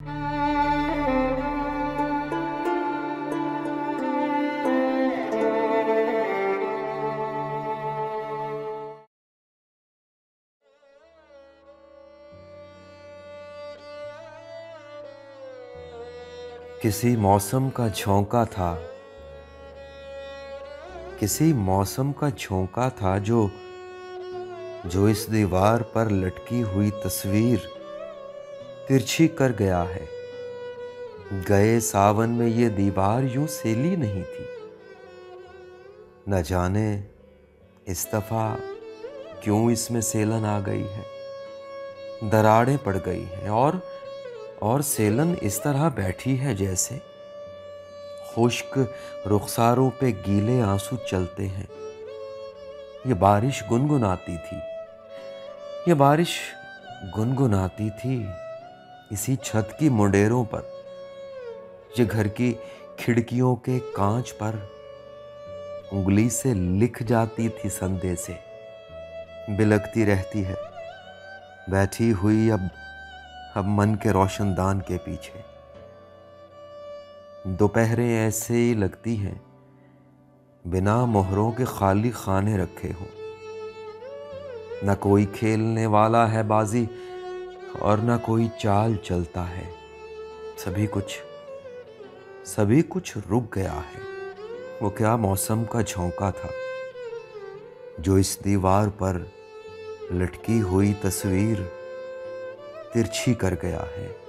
किसी मौसम का झोंका था, किसी मौसम का झोंका था जो इस दीवार पर लटकी हुई तस्वीर तिरछी कर गया है। गए सावन में ये दीवार यूं सेली नहीं थी। न जाने इस दफा क्यों इसमें सेलन आ गई है। दरारें पड़ गई हैं और सेलन इस तरह बैठी है जैसे खुश्क रुखसारों पे गीले आंसू चलते हैं। ये बारिश गुनगुनाती थी, ये बारिश गुनगुनाती थी इसी छत की मुंडेरों पर। ये घर की खिड़कियों के कांच पर उंगली से लिख जाती थी संदेशे। बिलकती रहती है बैठी हुई अब मन के रोशनदान के पीछे। दोपहरें ऐसे ही लगती हैं बिना मोहरों के खाली खाने रखे हो। न कोई खेलने वाला है बाजी और न कोई चाल चलता है। सभी कुछ रुक गया है। वो क्या मौसम का झोंका था जो इस दीवार पर लटकी हुई तस्वीर तिरछी कर गया है।